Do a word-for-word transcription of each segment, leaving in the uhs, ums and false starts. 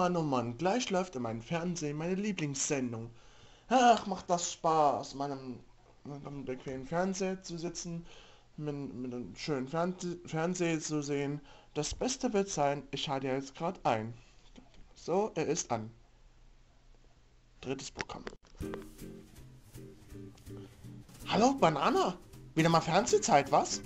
Mann, oh Mann, gleich läuft in meinem Fernsehen meine Lieblingssendung. Ach, macht das Spaß, in meinem, meinem bequemen Fernseher zu sitzen, mit, mit einem schönen Fernse Fernseher zu sehen. Das Beste wird sein, ich schalte jetzt gerade ein. So, er ist an. Drittes Programm. Hallo, Banana? Wieder mal Fernsehzeit, was?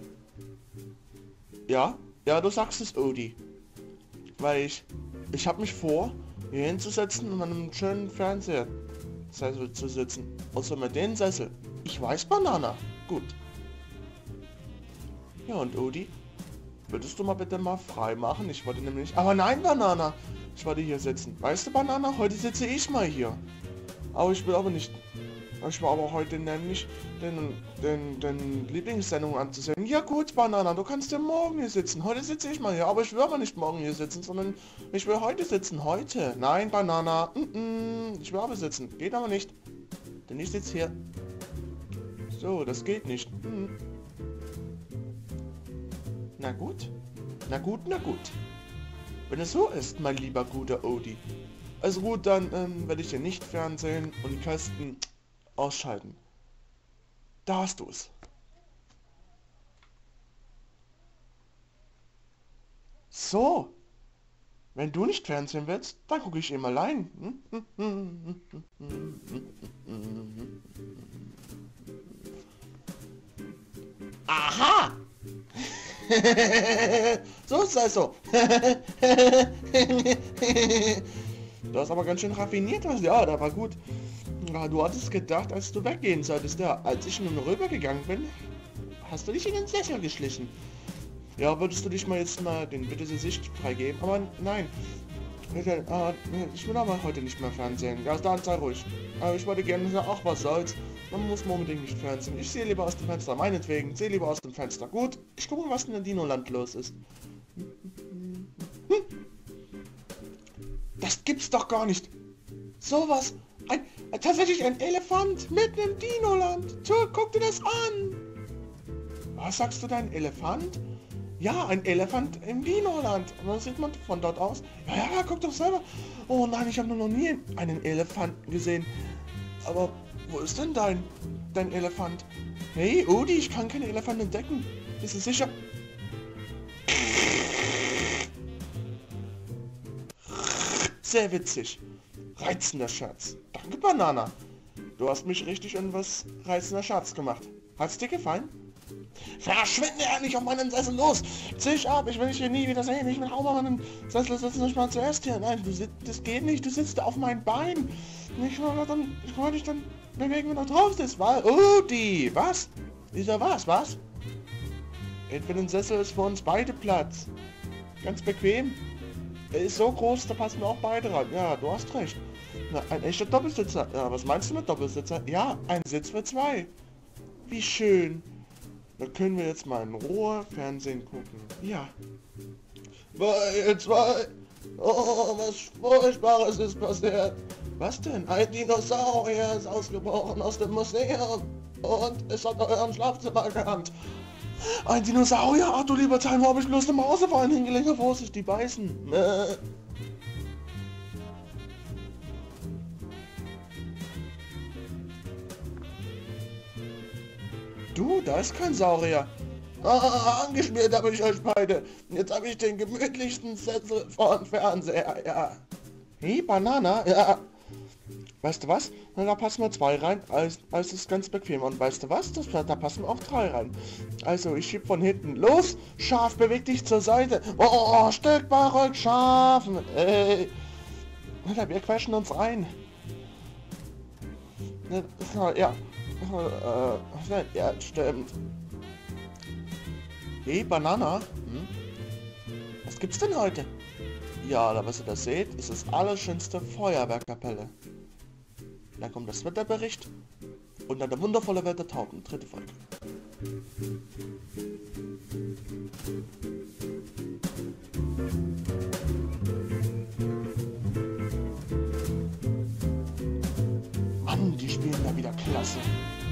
Ja, ja, du sagst es, Odi. Weil ich, ich habe mich vor, hier hinzusetzen und an einem schönen Fernseher Sessel zu sitzen. Außer mit dem Sessel. Ich weiß, Banana. Gut. Ja, und Odi? Würdest du mal bitte mal frei machen? Ich wollte nämlich... Aber nein, Banana! Ich wollte hier sitzen. Weißt du, Banana? Heute sitze ich mal hier. Aber ich will aber nicht... Ich war aber heute nämlich den, den, den Lieblingssendung anzusehen. Ja gut, Banana, du kannst ja morgen hier sitzen. Heute sitze ich mal hier. Aber ich will aber nicht morgen hier sitzen, sondern ich will heute sitzen. Heute. Nein, Banana. Mm -mm. Ich will aber sitzen. Geht aber nicht. Denn ich sitze hier. So, das geht nicht. Hm. Na gut. Na gut, na gut. Wenn es so ist, mein lieber guter Odi. Also gut, dann ähm, werde ich dir nicht fernsehen und die Kästen ausschalten. Da hast du's. So. Wenn du nicht fernsehen willst, dann gucke ich eben allein. Aha! So ist es also. Du hast aber ganz schön raffiniert was. Ja, da war gut. Ja, du hattest gedacht, als du weggehen solltest. Ja, als ich nun rübergegangen bin, hast du dich in den Sessel geschlichen. Ja, würdest du dich mal jetzt mal den bitte die Sicht freigeben? Aber nein. Ich will aber heute nicht mehr fernsehen. Ja, dann sei ruhig. Aber ich wollte gerne sagen, ach was soll's. Man muss unbedingt nicht fernsehen. Ich sehe lieber aus dem Fenster. Meinetwegen, sehe lieber aus dem Fenster. Gut, ich gucke, was in der Dino-Land los ist. Hm. Das gibt's doch gar nicht. Sowas. Ein, tatsächlich ein Elefant mitten im Dino-Land. So, guck dir das an. Was sagst du, dein Elefant? Ja, ein Elefant im Dino-Land. Und dann sieht man von dort aus. Ja, ja, guck doch selber. Oh nein, ich habe noch nie einen Elefanten gesehen. Aber wo ist denn dein, dein Elefant? Hey, Odi, ich kann keinen Elefant entdecken. Bist du sicher? Sehr witzig. Reizender Scherz. Danke, Banana. Du hast mich richtig in was reizender Scherz gemacht. Hat's dir gefallen? Verschwinde endlich auf meinen Sessel, los! Zieh ich ab, ich will dich hier nie wieder sehen. Ich will auch mal meinen Sessel sitzen, nicht mal zuerst hier. Nein, du sitzt, das geht nicht, du sitzt auf meinem Bein. Ich wollte dann, ich wollte dich dann bewegen, wenn du drauf sitzt, weil... Oh, die, was? Dieser was, was? Für den Sessel ist für uns beide Platz. Ganz bequem. Er ist so groß, da passen wir auch beide rein. Ja, du hast recht. Na, ein echter Doppelsitzer. Ja, was meinst du mit Doppelsitzer? Ja, ein Sitz für zwei. Wie schön. Da können wir jetzt mal in Ruhe Fernsehen gucken. Ja. Weil zwei. Oh, was Furchtbares ist passiert. Was denn? Ein Dinosaurier ist ausgebrochen aus dem Museum. Und es hat euren Schlafzimmer gehabt. Ein Dinosaurier? Ach du lieber Teil, wo habe ich bloß eine Mausefalle hingelegt? Vorsicht, die beißen. Äh. Du, da ist kein Saurier. Ah, angeschmiert habe ich euch beide. Jetzt habe ich den gemütlichsten Sessel vor dem Fernseher, ja. Hey, Banana, ja. Weißt du was? Na, da passen wir zwei rein, als, als ist ganz bequem. Und weißt du was? Das, da passen auch drei rein. Also, ich schieb von hinten. Los, Schaf, beweg dich zur Seite. Oh, Stück Barock, Schaf. Ey. Na, wir quetschen uns rein. Ja. Äh, ja, stimmt. Hey, Banana. Hm? Was gibt's denn heute? Ja, da was ihr das seht, ist das allerschönste Feuerwerkkapelle. Dann kommt das Wetterbericht und dann der wundervolle Wettertauben, dritte Folge. Mann, die spielen da wieder klasse.